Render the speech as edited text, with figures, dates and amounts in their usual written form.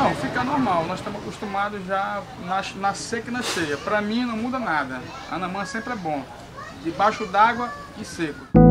Não, fica normal. Nós estamos acostumados já na seca e na cheia. Para mim não muda nada. Anamã sempre é bom. Debaixo d'água e seco.